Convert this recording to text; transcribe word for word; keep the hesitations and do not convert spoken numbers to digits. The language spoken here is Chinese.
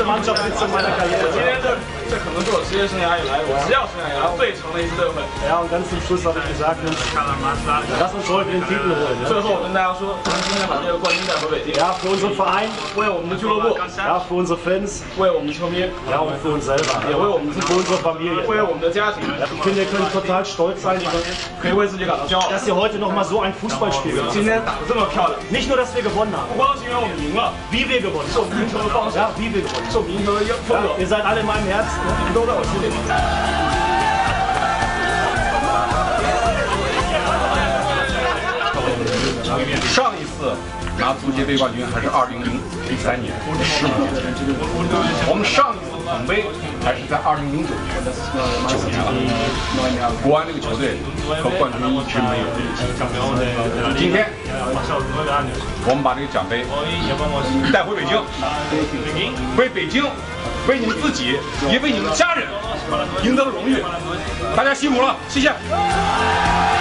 Mannschaft jetzt in meiner Karriere. 今天这这可能是我职业生涯以来，我执教生涯以来最长的一次队会。 Ja, und ganz zum Schluss habe ich gesagt, lass uns heute den Titel holen. 最后我跟大家说，咱们今天把这个冠军带回北京。 Ja, für unseren Verein, 为我们的俱乐部， ja, für unsere Fans, 为我们球迷， ja, und für uns selber. 也为我们自己， Für unsere Familie. 为我们的家庭。 Ich finde, wir können total stolz sein, 可以为自己感到骄傲。 dass ihr heute noch mal so ein Fußballspiel gemacht 今天打得这么漂亮， habt. Nicht nur, dass wir gewonnen haben, 不光是因为我们赢了， wie wir gewonnen 是我们 haben. 赢球的方式， Ja, wie wir gewonnen 是我们赢球的一个风 haben. 格 Ja,，ihr seid alle in meinem Herzen. 你们都在我心里。 上一次拿足协杯冠军还是二零零三年，十五年。我们上一次捧杯还是在二零零九年，九年了。国安这个球队和冠军一直没有联系。今天，我们把这个奖杯带回北京，为北京，为你们自己，也为你们家人赢得了荣誉。大家辛苦了，谢谢。